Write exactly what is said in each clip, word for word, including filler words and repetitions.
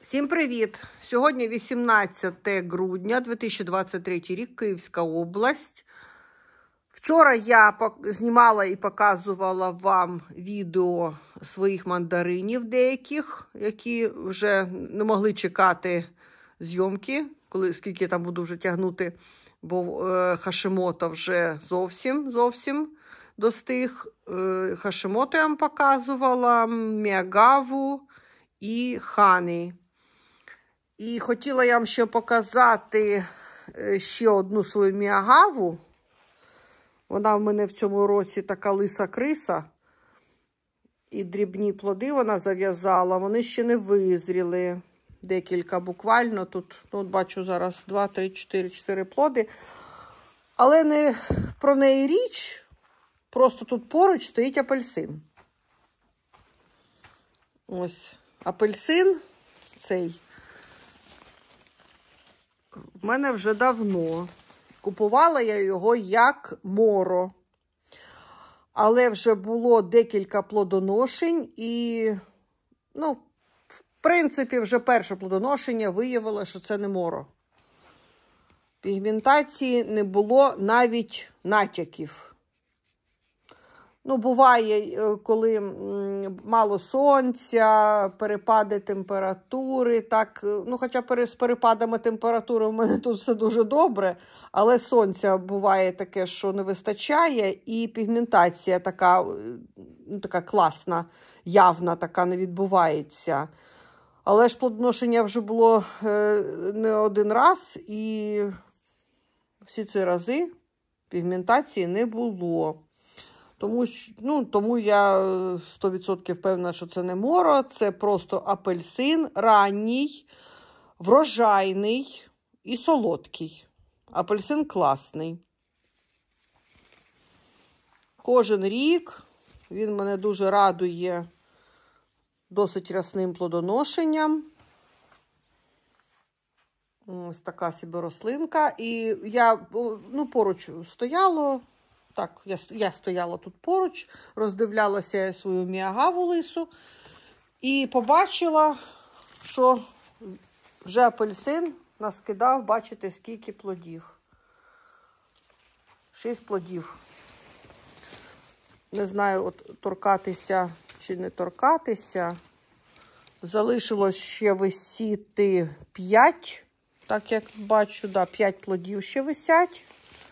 Всім привіт! Сьогодні вісімнадцяте грудня дві тисячі двадцять третій рік, Київська область. Вчора я знімала і показувала вам відео своїх мандаринів деяких, які вже не могли чекати зйомки, коли, скільки я там буду вже тягнути, бо е, Хашимото вже зовсім, зовсім достиг. Е, Хашимото я вам показувала, Міагаву і Хані. І хотіла я вам ще показати ще одну свою Міагаву. Вона в мене в цьому році така лиса криса. І дрібні плоди вона зав'язала. Вони ще не визріли. Декілька буквально. Тут, ну, от бачу зараз два, три, чотири, чотири плоди. Але не про неї річ. Просто тут поруч стоїть апельсин. Ось апельсин цей. В мене вже давно. Купувала я його як моро. Але вже було декілька плодоношень і, ну, в принципі, вже перше плодоношення виявило, що це не моро. Пігментації не було навіть натяків. Ну, буває, коли мало сонця, перепади температури, так, ну, хоча з перепадами температури в мене тут все дуже добре, але сонця буває таке, що не вистачає, і пігментація така, ну, така класна, явна така не відбувається. Але ж плодоношення вже було не один раз, і всі ці рази пігментації не було. Тому, ну, тому я сто відсотків впевнена, що це не моро, це просто апельсин ранній, врожайний і солодкий. Апельсин класний. Кожен рік він мене дуже радує досить рясним плодоношенням. Ось така собі рослинка. І я, ну, поруч стояло. Так, я, я стояла тут поруч, роздивлялася свою Міагаву лису і побачила, що вже апельсин наскидав, бачите, скільки плодів. Шість плодів. Не знаю, от торкатися чи не торкатися. Залишилось ще висіти п'ять, так як бачу, да, п'ять плодів ще висять.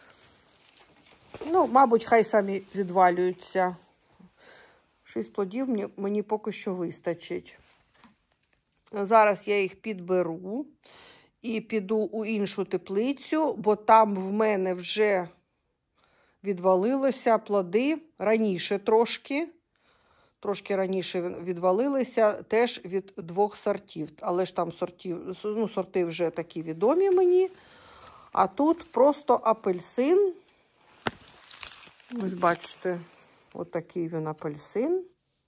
Ну, мабуть, хай самі відвалюються. Шість плодів мені, мені поки що вистачить. Зараз я їх підберу і піду у іншу теплицю, бо там в мене вже відвалилися плоди раніше трошки. Трошки раніше відвалилися теж від двох сортів. Але ж там сортів, ну, сорти вже такі відомі мені. А тут просто апельсин. Ось бачите, отакий він апельсин.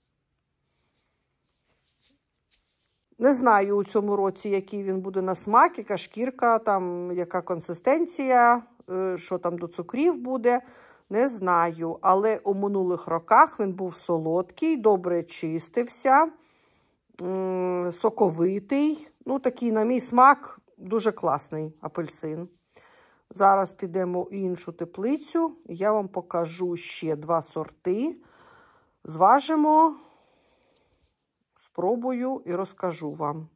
Не знаю у цьому році, який він буде на смак, яка шкірка, там, яка консистенція, що там до цукрів буде, не знаю. Але у минулих роках він був солодкий, добре чистився, соковитий. Ну, такий, на мій смак, дуже класний апельсин. Зараз підемо в іншу теплицю, і я вам покажу ще два сорти. Зважимо, спробую і розкажу вам.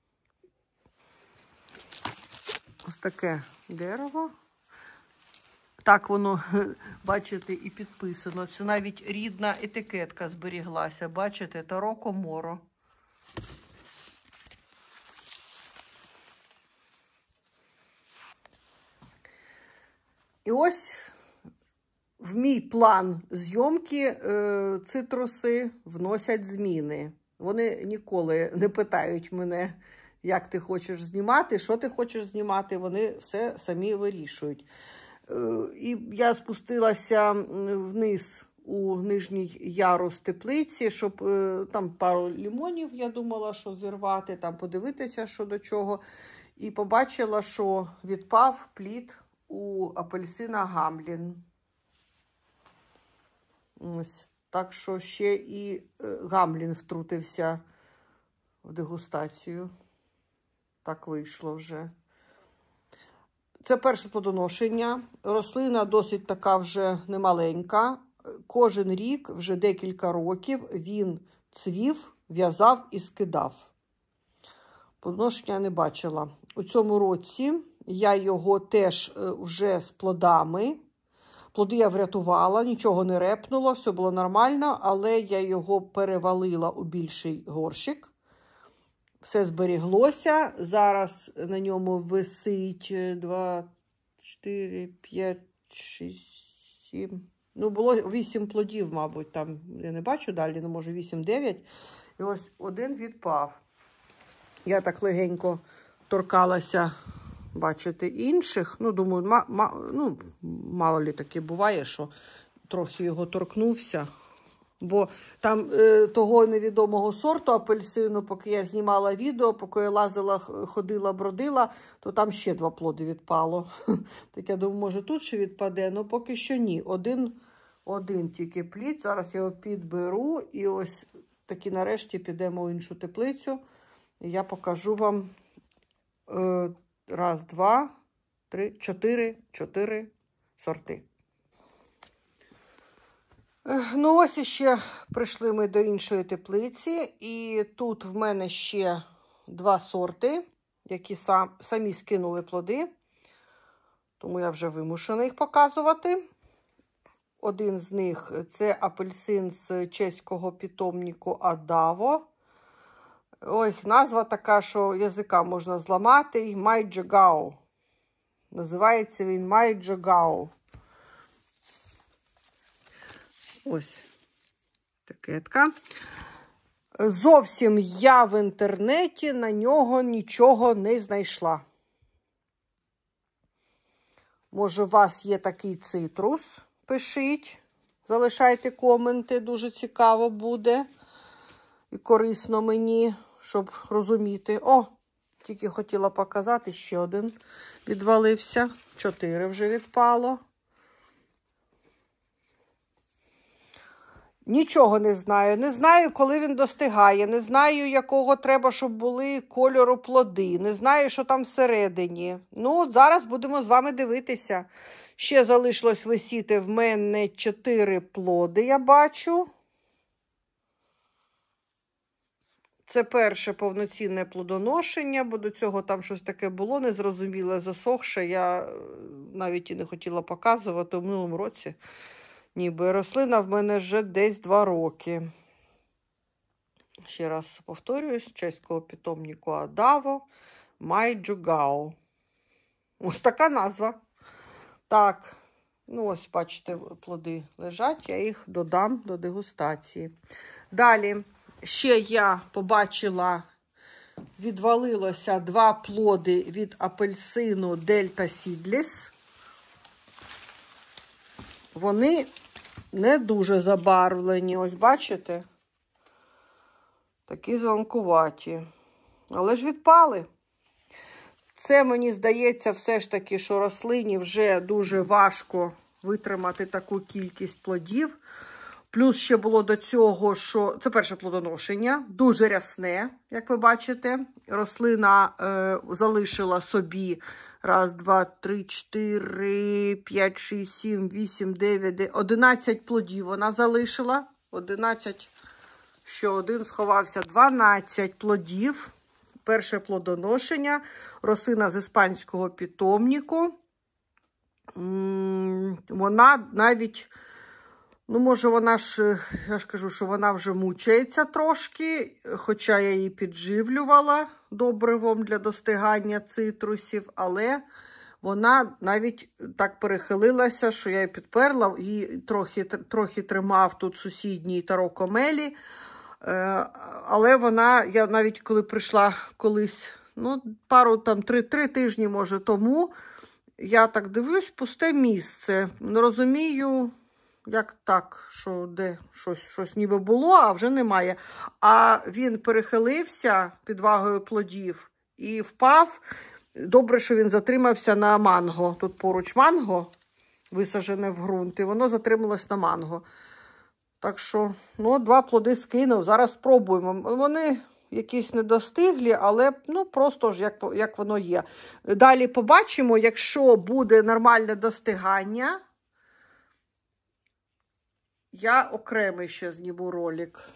Ось таке дерево. Так воно, бачите, і підписано. Це навіть рідна етикетка зберіглася. Бачите, Тароко Моро. І ось в мій план зйомки е, цитруси вносять зміни. Вони ніколи не питають мене, як ти хочеш знімати, що ти хочеш знімати. Вони все самі вирішують. Е, і я спустилася вниз у нижній ярус теплиці, щоб е, там пару лимонів, я думала, що зірвати, там подивитися, що до чого. І побачила, що відпав плід у апельсина Гамлін. Ось, так що ще і Гамлін втрутився в дегустацію. Так вийшло вже. Це перше плодоношення. Рослина досить така вже немаленька. Кожен рік, вже декілька років, він цвів, в'язав і скидав. Плодоношення я не бачила. У цьому році я його теж вже з плодами. Плоди я врятувала, нічого не репнуло, все було нормально, але я його перевалила у більший горщик. Все зберіглося. Зараз на ньому висить два, чотири, п'ять, шість, сім. Ну, було вісім плодів, мабуть, там, я не бачу далі, ну, може, вісім-дев'ять. І ось один відпав. Я так легенько торкалася, бачите, інших. Ну, думаю, ма, ма, ну, мало лі таке буває, що трохи його торкнувся. Бо там е, того невідомого сорту апельсину, поки я знімала відео, поки я лазила, ходила, бродила, то там ще два плоди відпало. Так я думаю, може тут ще відпаде, ну поки що ні. Один, один тільки плід, зараз я його підберу і ось таки нарешті підемо в іншу теплицю. І я покажу вам е, раз, два, три, чотири, чотири сорти. Ну, ось іще прийшли ми до іншої теплиці, і тут в мене ще два сорти, які сам, самі скинули плоди, тому я вже вимушена їх показувати. Один з них – це апельсин з чеського питомнику Адаво. Ой, назва така, що язика можна зламати. Майджагау. Називається він Майджагау. Ось такетка. Зовсім я в інтернеті на нього нічого не знайшла. Може, у вас є такий цитрус? Пишіть, залишайте коменти, дуже цікаво буде. І корисно мені, щоб розуміти. О, тільки хотіла показати, ще один відвалився. Чотири вже відпало. Нічого не знаю. Не знаю, коли він достигає. Не знаю, якого треба, щоб були кольору плоди. Не знаю, що там всередині. Ну, от зараз будемо з вами дивитися. Ще залишилось висіти в мене чотири плоди, я бачу. Це перше повноцінне плодоношення, бо до цього там щось таке було незрозуміле, засохше. Я навіть і не хотіла показувати в минулому році. Ніби рослина в мене вже десь два роки. Ще раз повторююсь, чеського питомнику Адаво, Майджагау. Ось така назва. Так, ну ось, бачите, плоди лежать, я їх додам до дегустації. Далі, ще я побачила, відвалилося два плоди від апельсину Delta Seedless. Вони не дуже забарвлені, ось бачите? Такі зеленкуваті. Але ж відпали. Це, мені здається, все ж таки, що рослині вже дуже важко витримати таку кількість плодів. Плюс ще було до цього, що це перше плодоношення, дуже рясне, як ви бачите. Рослина е, залишила собі раз, два, три, чотири, п'ять, шість, сім, вісім, дев'ять, одинадцять плодів вона залишила. одинадцять, ще один сховався, дванадцять плодів. Перше плодоношення, рослина з іспанського питомнику. Вона навіть, ну, може, вона ж, я ж кажу, що вона вже мучається трошки, хоча я її підживлювала добривом для достигання цитрусів, але вона навіть так перехилилася, що я її підперла, її трохи, трохи тримав тут сусідній таро комелі. Але вона, я навіть коли прийшла колись, ну, пару, там, три, три тижні, може, тому, я так дивлюсь, пусте місце. Не розумію, як так, що де щось, щось ніби було, а вже немає. А він перехилився під вагою плодів і впав. Добре, що він затримався на манго. Тут поруч манго висаджене в ґрунт, і воно затрималось на манго. Так що, ну, два плоди скинув. Зараз спробуємо. Вони якісь недостиглі, але ну, просто ж як, як воно є. Далі побачимо, якщо буде нормальне достигання, я окремий ще зніму ролик.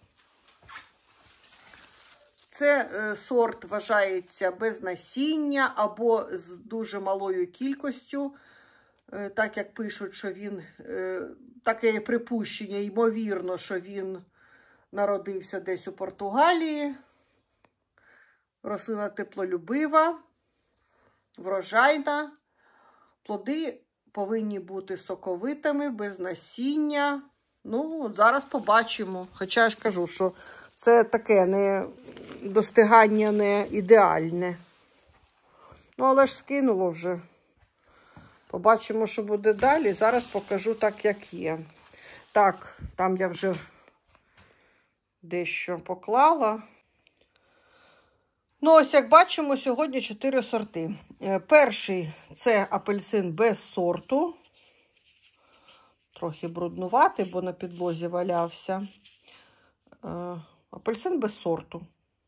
Це е, сорт вважається без насіння або з дуже малою кількістю. Е, так як пишуть, що він, е, таке є припущення, ймовірно, що він народився десь у Португалії. Рослина теплолюбива, врожайна. Плоди повинні бути соковитими, без насіння. Ну, от зараз побачимо. Хоча я ж кажу, що це таке не достигання не ідеальне. Ну, але ж скинуло вже. Побачимо, що буде далі. Зараз покажу так, як є. Так, там я вже дещо поклала. Ну, ось, як бачимо, сьогодні чотири сорти. Перший – це апельсин без сорту. Трохи бруднуватий, бо на підлозі валявся. Апельсин без сорту.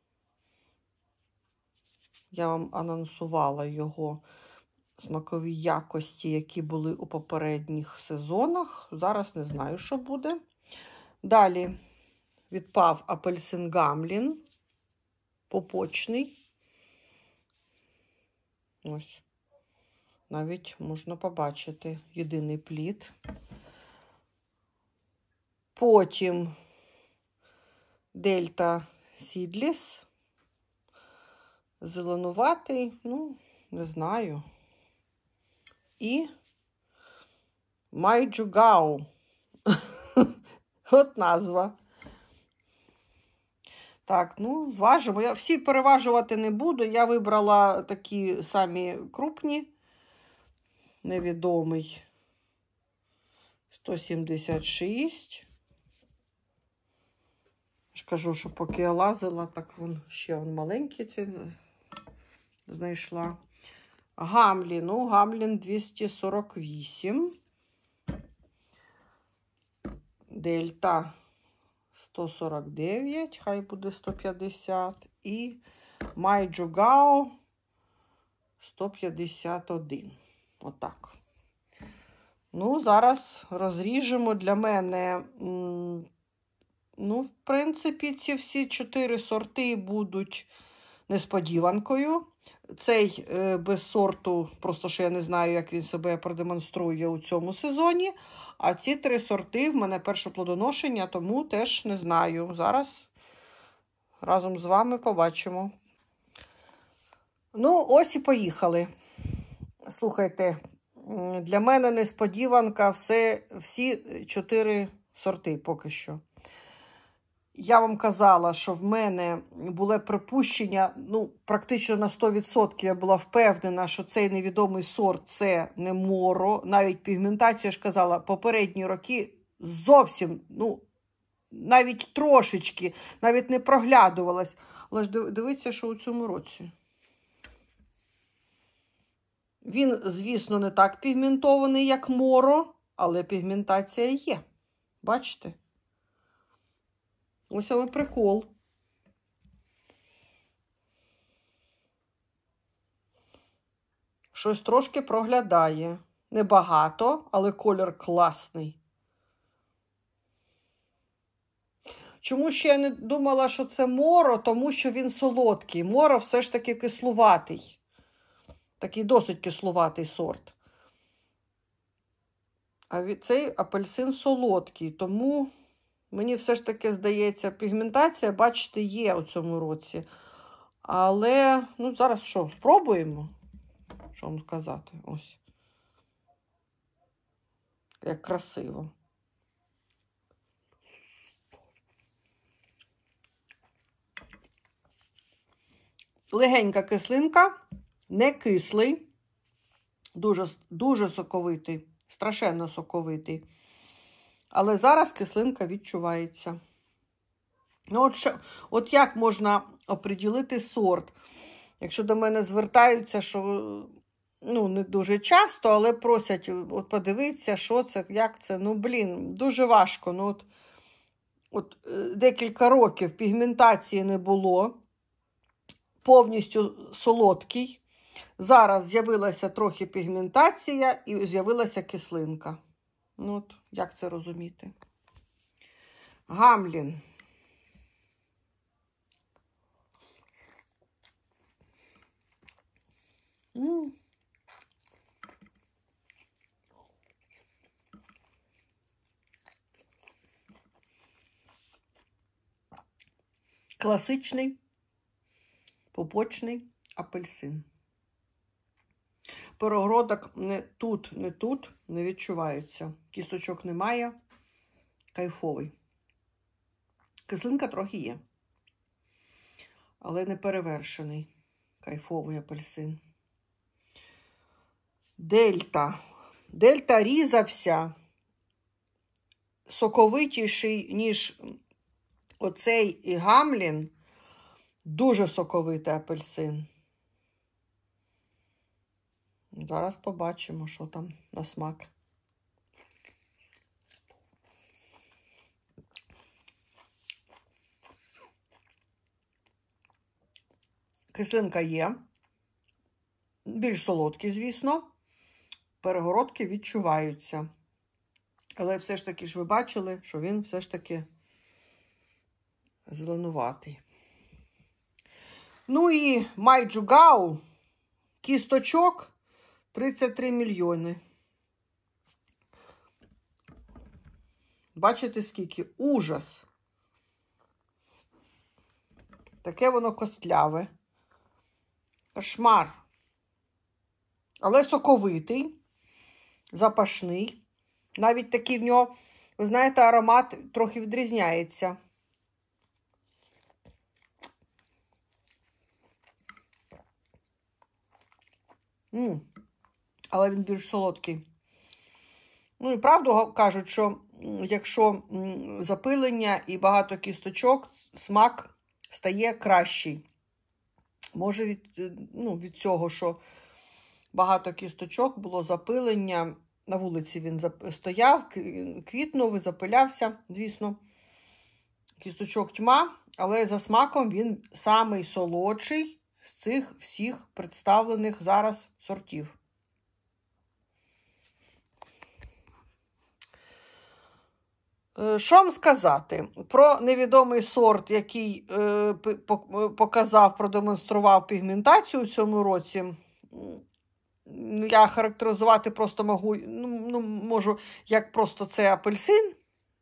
Я вам анонсувала його смакові якості, які були у попередніх сезонах. Зараз не знаю, що буде. Далі відпав апельсин Гамлін. Попочний. Ось. Навіть можна побачити єдиний плід. Потім Дельта Сідліс. Зеленуватий, ну, не знаю. І Майджугау. От назва. Так, ну, зважимо. Я всі переважувати не буду. Я вибрала такі самі крупні. Невідомий. сто сімдесят шість. Я ж кажу, що поки я лазила, так вон ще вон маленький ці знайшла. Гамлін. Ну, Гамлін двісті сорок вісім. Дельта сто сорок дев'ять, хай буде сто п'ятдесят. І Майджугау сто п'ятдесят один. Отак. Ну, зараз розріжемо. Для мене, ну, в принципі, ці всі чотири сорти будуть несподіванкою. Цей е, без сорту, просто що я не знаю, як він себе продемонструє у цьому сезоні. А ці три сорти в мене перше плодоношення, тому теж не знаю. Зараз разом з вами побачимо. Ну, ось і поїхали. Слухайте, для мене несподіванка все, всі чотири сорти поки що. Я вам казала, що в мене було припущення, ну, практично на сто відсотків я була впевнена, що цей невідомий сорт – це не моро. Навіть пігментація, я ж казала, попередні роки зовсім, ну, навіть трошечки, навіть не проглядувалась. Але ж дивіться, що у цьому році. Він, звісно, не так пігментований, як моро, але пігментація є. Бачите? Ось але прикол. Щось трошки проглядає. Небагато, але колір класний. Чому ще я не думала, що це моро? Тому що він солодкий. Моро все ж таки кислуватий. Такий досить кислуватий сорт. А цей апельсин солодкий, тому мені все ж таки здається, пігментація, бачите, є у цьому році. Але, ну, зараз що, спробуємо? Що вам сказати? Ось. Як красиво. Легенька кислинка, не кислий, дуже, дуже соковитий, страшенно соковитий. Але зараз кислинка відчувається. Ну, от, що, от як можна оприділити сорт? Якщо до мене звертаються, що, ну, не дуже часто, але просять, от подивитися, що це, як це. Ну, блін, дуже важко. Ну, от, от декілька років пігментації не було, повністю солодкий. Зараз з'явилася трохи пігментація і з'явилася кислинка. Ну, от, як це розуміти? Гамлін. М. Класичний побочний апельсин. Перегородок не тут, не тут не відчувається. Кісточок немає. Кайфовий. Кислинка трохи є. Але не перевершений. Кайфовий апельсин. Дельта. Дельта різався соковитіший, ніж оцей і Гамлін. Дуже соковитий апельсин. Зараз побачимо, що там на смак. Кислинка є. Більш солодкі, звісно. Перегородки відчуваються. Але все ж таки ж ви бачили, що він все ж таки зеленуватий. Ну і Майджугау. Кісточок тридцять три мільйони. Бачите, скільки? Ужас. Таке воно костляве. Кошмар. Але соковитий, запашний. Навіть такий в нього, ви знаєте, аромат трохи відрізняється. М. Але він більш солодкий. Ну і правду кажуть, що якщо запилення і багато кісточок, смак стає кращий. Може від, ну, від цього, що багато кісточок, було запилення. На вулиці він стояв, квітнув, запилявся, звісно. Кісточок тьма, але за смаком він самий солодший з цих всіх представлених зараз сортів. Що вам сказати? Про невідомий сорт, який е, показав, продемонстрував пігментацію у цьому році, я характеризувати просто можу, ну, можу як просто це апельсин.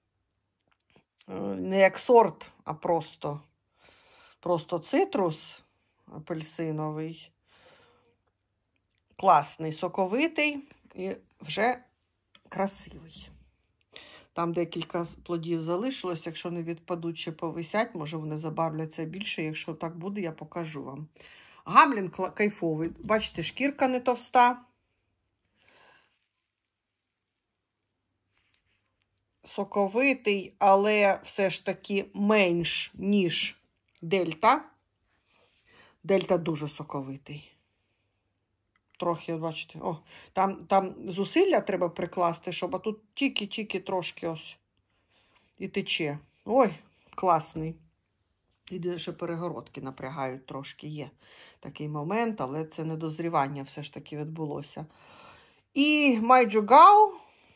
Не як сорт, а просто, просто цитрус апельсиновий. Класний, соковитий і вже красивий. Там декілька плодів залишилось, якщо не відпадуть чи повисять, може вони забавляться більше. Якщо так буде, я покажу вам. Гамлін кайфовий. Бачите, шкірка не товста. Соковитий, але все ж таки менш, ніж Дельта. Дельта дуже соковитий. Трохи, бачите, о, там, там зусилля треба прикласти, щоб, а тут тільки-тільки трошки ось і тече. Ой, класний. Єдине, що перегородки напрягають трошки, є такий момент, але це недозрівання все ж таки відбулося. І Майджугау,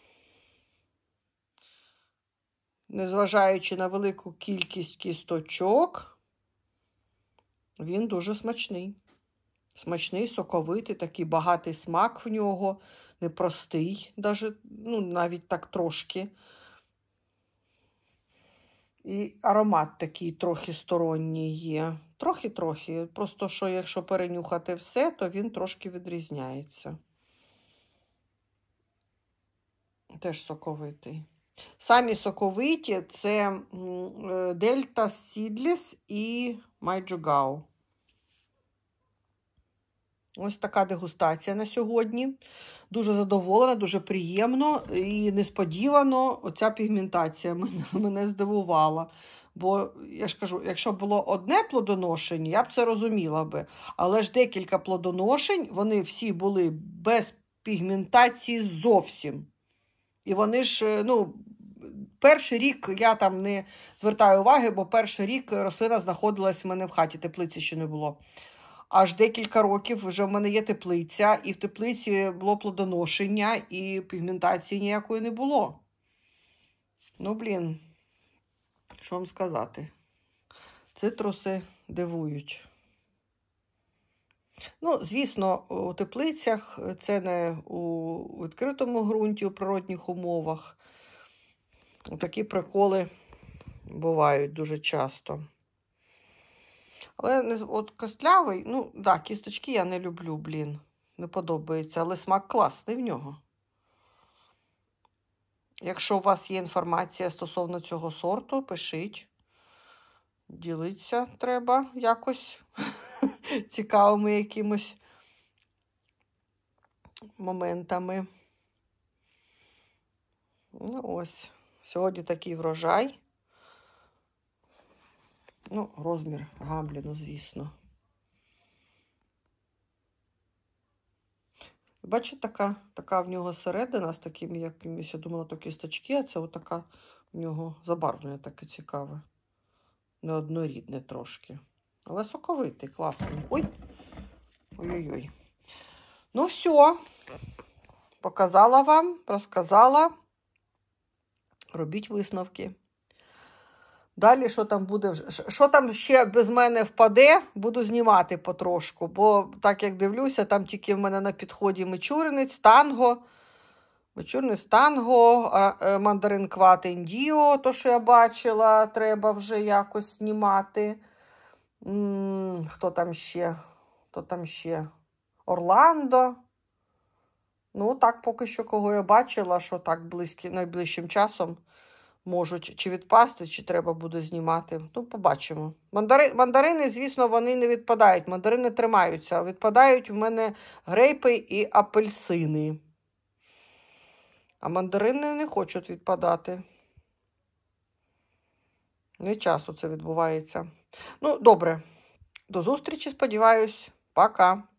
незважаючи на велику кількість кісточок, він дуже смачний. Смачний, соковитий, такий багатий смак в нього, непростий, даже, ну, навіть так трошки. І аромат такий трохи сторонній є. Трохи-трохи. Просто, що якщо перенюхати все, то він трошки відрізняється. Теж соковитий. Самі соковиті – це Дельта Сідліс і Майджугау. Ось така дегустація на сьогодні. Дуже задоволена, дуже приємно і несподівано оця пігментація мене, мене здивувала. Бо, я ж кажу, якщо було одне плодоношення, я б це розуміла би. Але ж декілька плодоношень, вони всі були без пігментації зовсім. І вони ж, ну, перший рік я там не звертаю уваги, бо перший рік рослина знаходилась в мене в хаті, теплиці ще не було. Аж декілька років вже в мене є теплиця, і в теплиці було плодоношення, і пігментації ніякої не було. Ну, блін, що вам сказати? Цитруси дивують. Ну, звісно, у теплицях це не у відкритому ґрунті, у природних умовах. Такі приколи бувають дуже часто. Але не, от костлявий, ну, так, да, кісточки я не люблю, блін. Не подобається, але смак класний в нього. Якщо у вас є інформація стосовно цього сорту, пишіть. Ділитися треба якось цікавими якимось моментами. Ну, ось. Сьогодні такий врожай. Ну, розмір гамліну, звісно. Бачите, така, така в нього середина з такими якимись, я думала, то кісточки, а це отака в нього забарвлення таке цікаве. Неоднорідне трошки. Але соковитий, класний. Ой! Ой-ой-ой. Ну, все. Показала вам, розказала. Робіть висновки. Далі, що там буде, що там ще без мене впаде, буду знімати потрошку. Бо, так як дивлюся, там тільки в мене на підході мичуринець, танго. Мичуринець, танго, мандарин кват індіо, то, що я бачила, треба вже якось знімати. М-м, хто там ще? Хто там ще? Орландо. Ну, так, поки що, кого я бачила, що так близькі, найближчим часом можуть чи відпасти, чи треба буде знімати. Ну, побачимо. Мандари... Мандарини, звісно, вони не відпадають. Мандарини тримаються. Відпадають в мене грейпи і апельсини. А мандарини не хочуть відпадати. Не часто це відбувається. Ну, добре. До зустрічі, сподіваюсь. Пока.